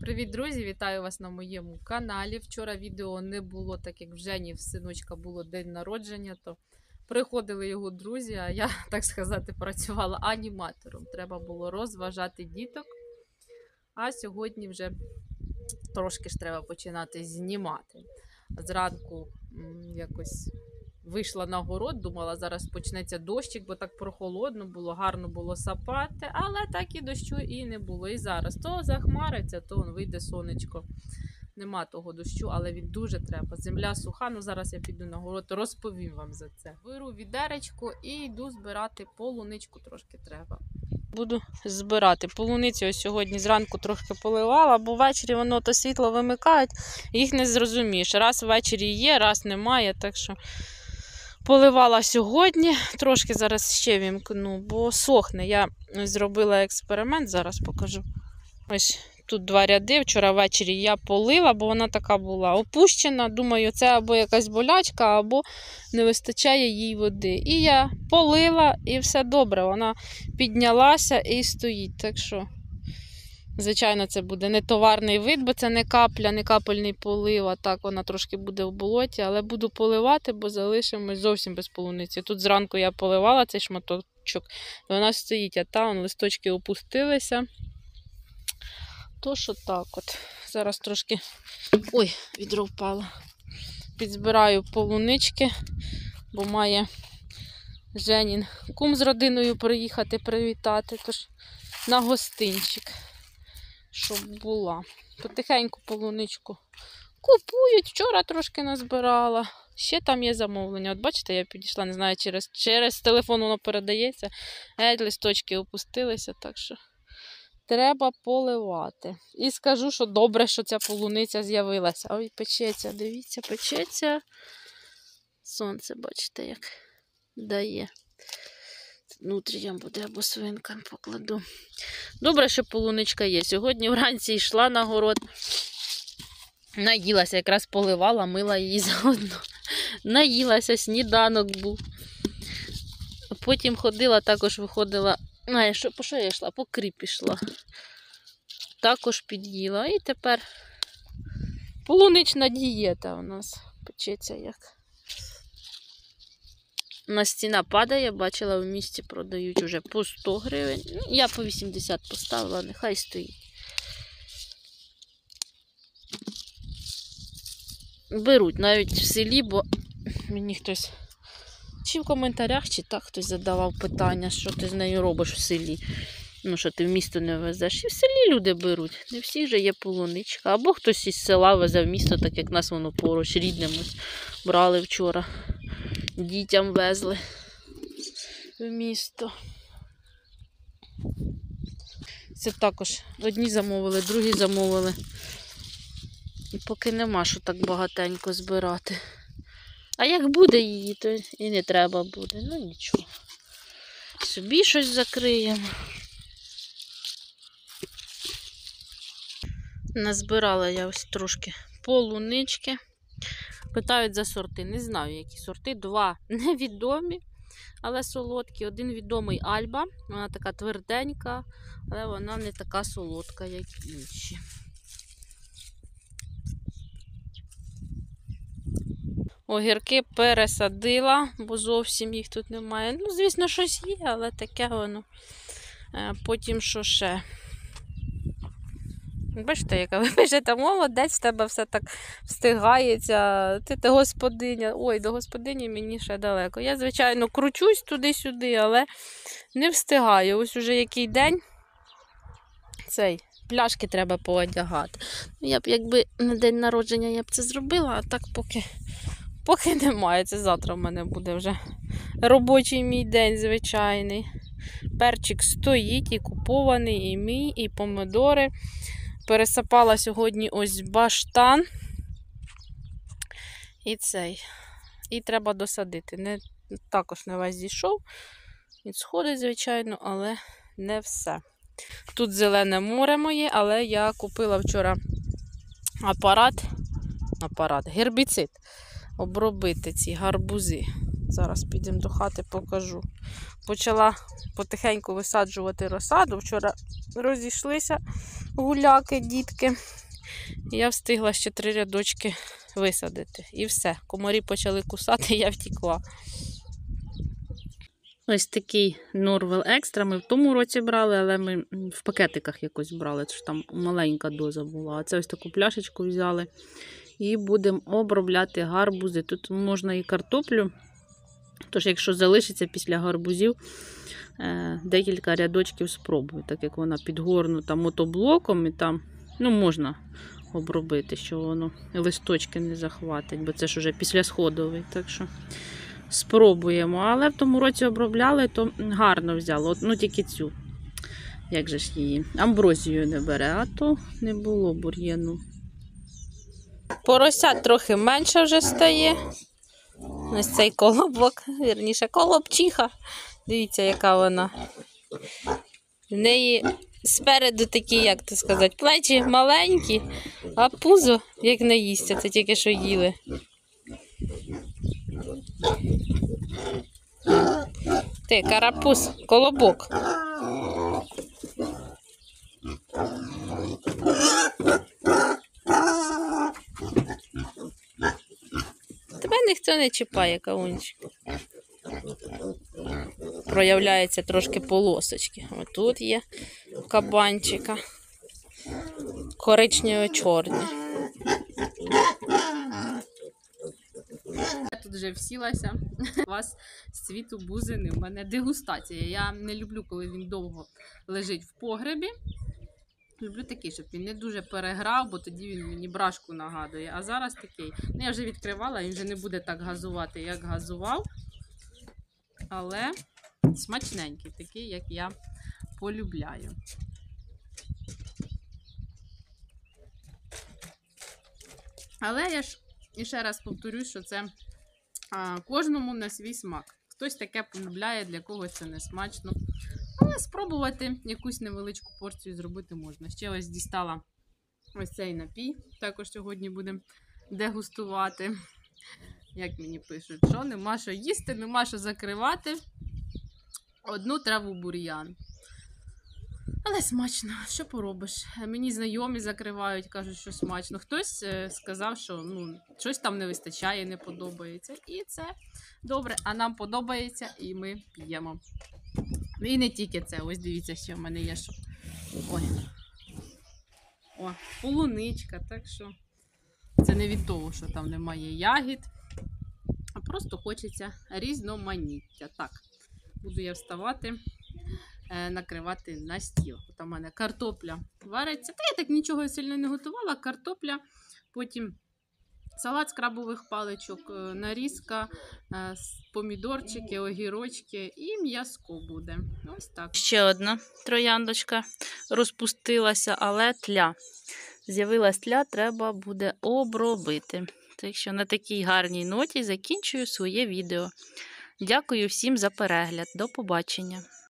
Привіт, друзі! Вітаю вас на моєму каналі. Вчора відео не було, так як в Жені в синочка було день народження, то приходили його друзі, а я, так сказати, працювала аніматором. Треба було розважати діток. А сьогодні вже трошки ж треба починати знімати. Зранку якось вийшла на город, думала, зараз почнеться дощик, бо так прохолодно було, гарно було сапати, але так і дощу і не було. І зараз то захмариться, то вийде сонечко. Нема того дощу, але він дуже треба. Земля суха, ну зараз я піду на город, розповім вам за це. Беру відеречко і йду збирати полуничку, трошки треба. Буду збирати. Полуниці ось сьогодні зранку трошки поливала, бо ввечері воно то світло вимикають, їх не зрозумієш. Раз ввечері є, раз немає, так що поливала сьогодні, трошки зараз ще вімкну, бо сохне. Я зробила експеримент, зараз покажу. Ось тут 2 ряди, вчора ввечері я полила, бо вона така була опущена. Думаю, це або якась болячка, або не вистачає їй води. І я полила, і все добре, вона піднялася і стоїть. Так що, звичайно, це буде не товарний вид, бо це не капля, не капельний полив, а так вона трошки буде в болоті, але буду поливати, бо залишимось зовсім без полуниці. Тут зранку я поливала цей шматочок, вона стоїть, а там листочки опустилися. То що так от. Зараз трошки, ой, відро впало. Підзбираю полунички, бо має Женін кум з родиною приїхати привітати, тож на гостинчик, щоб була. Потихеньку полуничку купують, вчора трошки назбирала. Ще там є замовлення. От бачите, я підійшла, не знаю, через телефон воно передається. Геть листочки опустилися, так що треба поливати. І скажу, що добре, що ця полуниця з'явилася. Ой, печеться, дивіться, печеться. Сонце, бачите, як дає. Внутрішньо буде або свинкам покладу. Добре, що полуничка є. Сьогодні вранці йшла на город. Наїлася, якраз поливала, мила її заодно. Наїлася, сніданок був. Потім ходила, також виходила. По що я йшла? По кріп пішла. Також під'їла. І тепер полунична дієта у нас печеться як. На стіна падає, бачила, в місті продають уже по 100 гривень. Я по 80 поставила, нехай стоїть. Беруть навіть в селі, бо мені хтось чи в коментарях, чи так хтось задавав питання, що ти з нею робиш в селі. Ну, що ти в місто не везеш. І в селі люди беруть. Не всі же є полуничка. Або хтось із села везе в місто, так як нас воно поруч, рідним брали вчора. Дітям везли в місто. Це також одні замовили, другі замовили. І поки нема, що так багатенько збирати. А як буде її, то і не треба буде. Ну нічого. Собі щось закриємо. Назбирала я ось трошки полунички. Питають за сорти. Не знаю, які сорти. 2 невідомі, але солодкі. Один відомий Альба. Вона така тверденька, але вона не така солодка, як інші. Огірки пересадила, бо зовсім їх тут немає. Ну, звісно, щось є, але таке воно. Потім що ще? Бачите, яка ви пишете, молодець, в тебе все так встигається. Ти господиня. Ой, до господині мені ще далеко. Я, звичайно, кручусь туди-сюди, але не встигаю. Ось уже який день. Пляшки треба поодягати. Я б, якби на день народження я б це зробила, а так поки немає. Це завтра в мене буде вже робочий мій день звичайний. Перчик стоїть, і купований, і мій, і помидори. Пересапала сьогодні ось баштан. І треба досадити. Також не весь зійшов. Він сходить, звичайно, але не все. Тут зелене море моє, але я купила вчора гербіцид, обробити ці гарбузи. Зараз підемо до хати, покажу. Почала потихеньку висаджувати розсаду. Вчора розійшлися гуляки, дітки. І я встигла ще 3 рядочки висадити. І все. Комарі почали кусати, я втекла. Ось такий Норвел Екстра. Ми в тому році брали, але ми в пакетиках якось брали. Це ж там маленька доза була. А це ось таку пляшечку взяли. І будемо обробляти гарбузи. Тут можна і картоплю. Тож, якщо залишиться після гарбузів, декілька рядочків спробую. Так як вона підгорнута мотоблоком, і там можна обробити, що воно листочки не захватить, бо це ж уже післясходовий. Так що спробуємо. Але в тому році обробляли, то гарно взяло. Тільки цю. Як же ж її? Амброзію не бере, а то не було бур'яну. Поросят трохи менше вже стає. Ось цей колобок, вірніше, колобчиха. Дивіться, яка вона. В неї спереду такі, як то сказати, плечі маленькі, а пузо, як не їсться, це тільки що їли. Ти, карапуз, колобок. Тебе ніхто не чіпає, кавунчик. Проявляється трошки полосочки. Ось тут є кабанчика. Коричнево-чорні. Я тут вже всілася. У вас з цвіту бузини. У мене дегустація. Я не люблю, коли він довго лежить в погребі. Люблю такий, щоб він не дуже переграв, бо тоді він мені брашку нагадує. А зараз такий. Я вже відкривала, він вже не буде так газувати, як газував. Але смачненький, такий, як я полюбляю. Але я ж ще раз повторюсь, що це кожному на свій смак. Хтось таке полюбляє, для когось це не смачно. Але спробувати якусь невеличку порцію зробити можна. Ще ось дістала ось цей напій. Також сьогодні будемо дегустувати. Як мені пишуть, що нема що їсти, нема що закривати. Одну траву бур'ян. Але смачно, що поробиш? Мені знайомі закривають, кажуть, що смачно. Хтось сказав, що щось там не вистачає, не подобається. І це добре, а нам подобається, і ми п'ємо. І не тільки це. Ось дивіться, що в мене є. Що... Ой. О, полуничка, так що це не від того, що там немає ягід, а просто хочеться різноманіття. Так, буду я вставати, накривати на стіл. От у мене картопля вариться. Та я так нічого сильно не готувала. Картопля, потім салат з крабових паличок, нарізка, помідорчики, огірочки і м'яско буде. Ось так. Ще одна трояндочка розпустилася, але тля. З'явилась тля, треба буде обробити. Так що на такій гарній ноті закінчую своє відео. Дякую всім за перегляд. До побачення.